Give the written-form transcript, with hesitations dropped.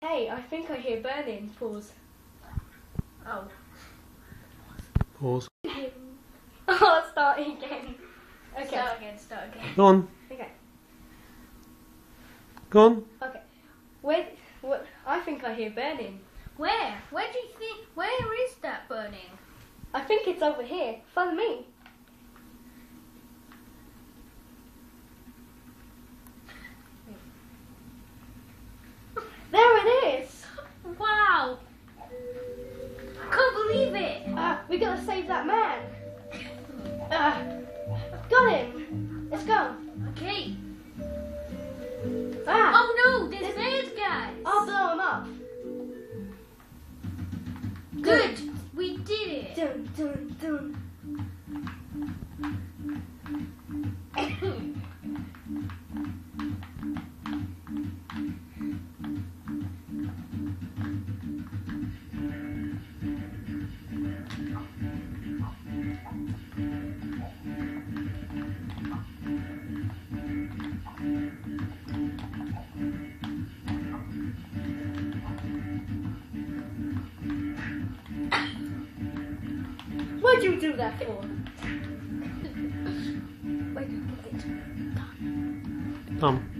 Hey, I think I hear burning. Pause. Oh. Pause. Oh, start again. Okay. Start again. Go on. Okay. Go on. Okay. What? I think I hear burning. Where? Where do you think? Where is that burning? I think it's over here. Follow me. There it is. Wow! I can't believe it. We gotta save that man. Got him. Let's go. Okay. Ah. Oh no! There's those guys. I'll blow him up. Good. We did it. Dun dun dun. What'd you do that for? Wait, get it. Come.